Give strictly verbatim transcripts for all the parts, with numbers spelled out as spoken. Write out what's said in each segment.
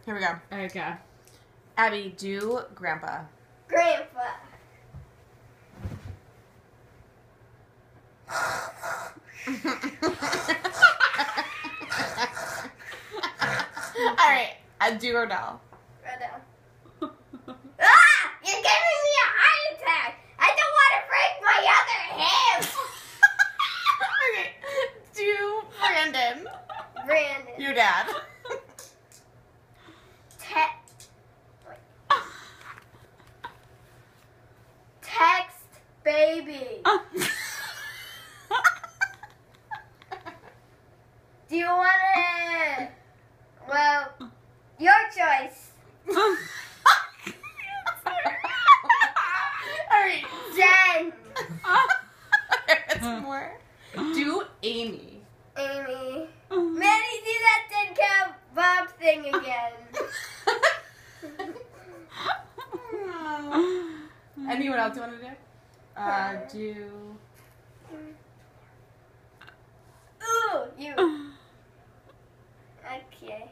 Here we go. Okay. Abby, do Grandpa. Grandpa. Alright, I do Rodell. Rodell. Ah! You're giving me a heart attack! I don't want to break my other hand! Okay, do Brandon. Brandon. Your dad. Te- wait. Text baby. Do you want to... Well, your choice. Alright. Jen. That's more. Do Amy. Amy. Manny, do that Dead Cow Bob thing again. Anyone else you want to do? Uh, do... Ooh, you. Okay.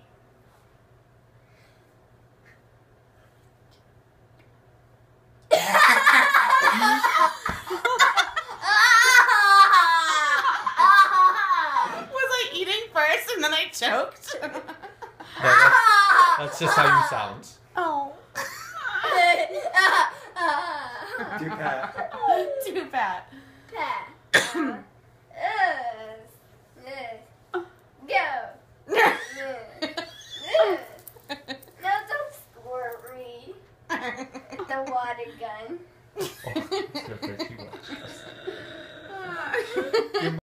Was I eating first and then I choked? No, that's, that's just how you sound. Oh. Too bad. Too bad.